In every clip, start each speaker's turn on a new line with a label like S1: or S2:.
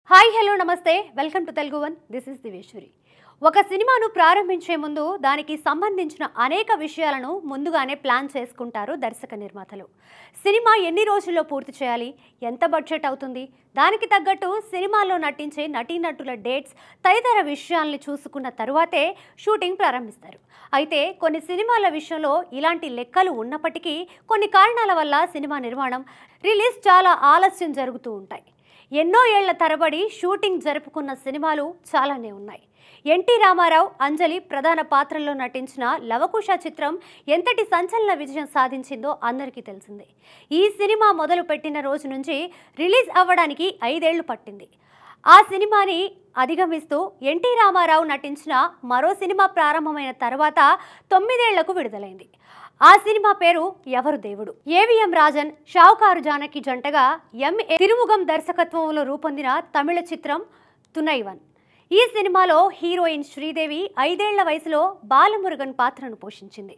S1: Hi hello నమస్తే welcome to Telugu one this is Diveshwari. ఒక సినిమాను ప్రారంభించే ముందు దానికి సంబంధించిన అనేక విషయాలను ముందుగానే ప్లాన్ చేసుకుంటారు దర్శక నిర్మాతలు. సినిమా ఎన్ని రోజుల్లో పూర్తి చేయాలి, ఎంత బడ్జెట్ అవుతుంది, దానికి తగ్గట్టు సినిమాలో నటించే నటీనటుల డేట్స్ తదితర విషయాల్ని చూసుకున్న తరువాతే షూటింగ్ ప్రారంభిస్తారు. అయితే కొన్ని సినిమాల విషయంలో ఇలాంటి లెక్కలు ఉన్నప్పటికీ కొన్ని కారణాల వల్ల సినిమా నిర్మాణం, రిలీజ్ చాలా ఆలస్యం జరుగుతూ ఉంటాయి. ఎన్నో ఏళ్ల తరబడి షూటింగ్ జరుపుకున్న సినిమాలు చాలానే ఉన్నాయి. ఎన్టీ రామారావు, అంజలి ప్రధాన పాత్రల్లో నటించిన లవకుశ చిత్రం ఎంతటి సంచలన విజయం సాధించిందో అందరికీ తెలిసిందే. ఈ సినిమా మొదలు పెట్టిన రోజు నుంచి రిలీజ్ అవ్వడానికి 5 ఏళ్లు పట్టింది. ఆ సినిమాని అధిగమిస్తూ ఎన్టీ రామారావు నటించిన మరో సినిమా ప్రారంభమైన తర్వాత 9 ఏళ్లకు విడుదలైంది. ఆ సినిమా పేరు ఎవరు దేవుడు. ఏవిఎం రాజన్, షావుకారు జానకి జంటగా ఎంఏ తిరుముగం దర్శకత్వంలో రూపొందిన తమిళ చిత్రం తునైవన్. ఈ సినిమాలో హీరోయిన్ శ్రీదేవి 5 ఏళ్ల వయసులో బాలమురుగన్ పాత్రను పోషించింది.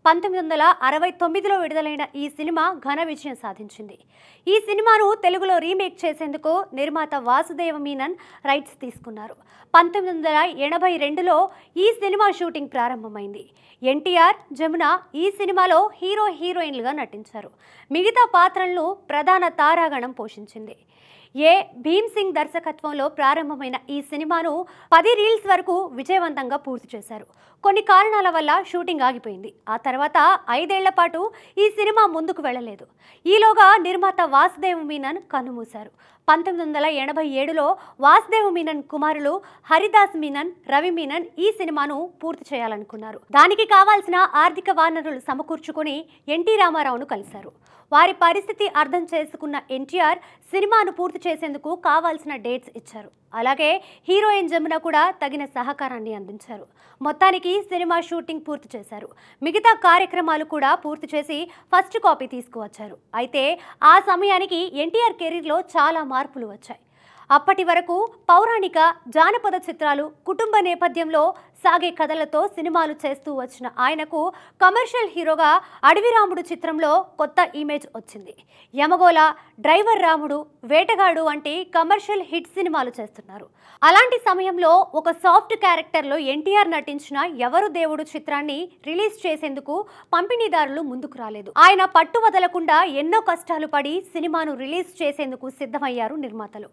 S1: 1969లో విడుదలైన ఈ సినిమా ఘన విజయం సాధించింది. ఈ సినిమాను తెలుగులో రీమేక్ చేసేందుకు నిర్మాత వాసుదేవ మీనన్ రైట్స్ తీసుకున్నారు. 1982లో ఈ సినిమా షూటింగ్ ప్రారంభమైంది. ఎన్టీఆర్, జమున ఈ సినిమాలో హీరోయిన్లుగా నటించారు. మిగతా పాత్రలను ప్రధాన తారాగణం పోషించింది. భీమ్ సింగ్ దర్శకత్వంలో ప్రారంభమైన ఈ సినిమాను 10 రీల్స్ వరకు విజయవంతంగా పూర్తి చేశారు. కొన్ని కారణాల వల్ల షూటింగ్ ఆగిపోయింది. ఆ తర్వాత 5 ఏళ్ల పాటు ఈ సినిమా ముందుకు వెళ్ళలేదు. ఈలోగా నిర్మాత వాసుదేవ్ మీనన్ కన్నుమూశారు. 1987లో వాసుదేవ్ మీనన్ కుమారులు హరిదాస్ మీనన్, రవి మీనన్ ఈ సినిమాను పూర్తి చేయాలనుకున్నారు. దానికి కావాల్సిన ఆర్థిక వనరులు సమకూర్చుకుని ఎన్టీ రామారావును కలిశారు. వారి పరిస్థితి అర్థం చేసుకున్న ఎన్టీఆర్ సినిమాను పూర్తి చేసేందుకు కావాల్సిన డేట్స్ ఇచ్చారు. అలాగే హీరోయిన్ జమున కూడా తగిన సహకారాన్ని అందించారు. మొత్తానికి సినిమా షూటింగ్ పూర్తి చేశారు. మిగతా కార్యక్రమాలు కూడా పూర్తి చేసి ఫస్ట్ కాపీ తీసుకువచ్చారు. అయితే ఆ సమయానికి ఎన్టీఆర్ కెరీర్లో చాలా మార్పులు వచ్చాయి. అప్పటి వరకు పౌరాణిక, జానపద చిత్రాలు, కుటుంబ నేపథ్యంలో సాగే కథలతో సినిమాలు చేస్తూ వచ్చిన ఆయనకు కమర్షియల్ హీరోగా అడవిరాముడు చిత్రంలో కొత్త ఇమేజ్ వచ్చింది. యమగోళ, డ్రైవర్ రాముడు, వేటగాడు వంటి కమర్షియల్ హిట్ సినిమాలు చేస్తున్నారు. అలాంటి సమయంలో ఒక సాఫ్ట్ క్యారెక్టర్లో ఎన్టీఆర్ నటించిన ఎవరు దేవుడు చిత్రాన్ని రిలీజ్ చేసేందుకు పంపిణీదారులు ముందుకు రాలేదు. ఆయన పట్టు వదలకుండా ఎన్నో కష్టాలు పడి సినిమాను రిలీజ్ చేసేందుకు సిద్ధమయ్యారు నిర్మాతలు.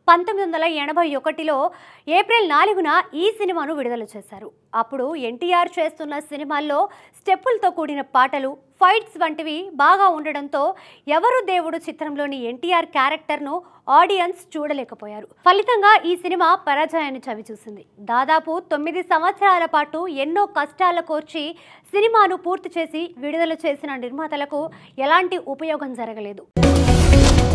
S1: 1981లో ఏప్రిల్ 4న ఈ సినిమాను విడుదల చేశారు. అప్పుడు ఎన్టీఆర్ చేస్తున్న సినిమాల్లో స్టెప్పులతో కూడిన పాటలు, ఫైట్స్ వంటివి బాగా ఉండడంతో ఎవరు దేవుడు చిత్రంలోని ఎన్టీఆర్ క్యారెక్టర్ను ఆడియన్స్ చూడలేకపోయారు. ఫలితంగా ఈ సినిమా పరాజయాన్ని చవిచూసింది. దాదాపు 9 సంవత్సరాల పాటు ఎన్నో కష్టాల కోర్చి సినిమాను పూర్తి చేసి విడుదల చేసిన నిర్మాతలకు ఎలాంటి ఉపయోగం జరగలేదు.